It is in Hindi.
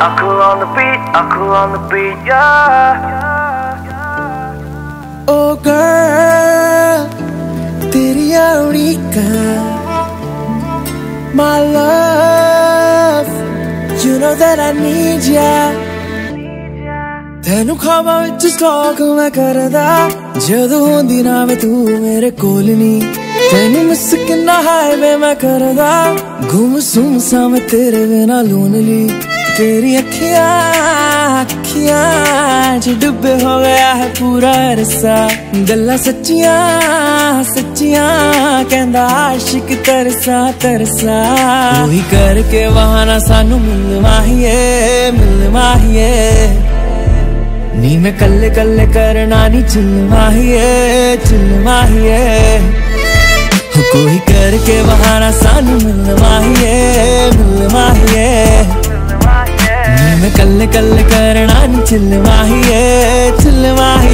Akull on the beat, Akull on the beat, yeah. Oh girl, तेरी यारी का my love, you know that I need ya. ਤੈਨੂੰ ਖਾਵਾਂ ਵਿੱਚ ਸਟਾਕ ਮੈਂ ਕਰਦਾ ਜਦੋਂ ਹੁੰਦੀ ਨਾ ਵੇ ਤੂੰ ਮੇਰੇ ਕੋਲ ਨੀ ਤੈਨੂੰ ਮਿਸ ਕਿੰਨਾ ਹਾਈਵੇ ਮੈਂ ਕਰਦਾ ਗੁੰਮ ਸੁੰਮ ਸਾ ਮੈਂ ਤੇਰੇ ਬਿਨਾ ਲੋਨਲੀ तेरी अखियां च डुबे हो गया है पूरा रसा गल्ला सच्चियां सच्चियां कहंदा आशिक तरसा तरसा वही करके बहाना सानू मिलना ही है नी मैं कल्ले कल्ले करना नी चिलना ही है कोई करके बहाना सानू मिलना ही है मैं कल्ले कल्ले करना नी चिलवा ही है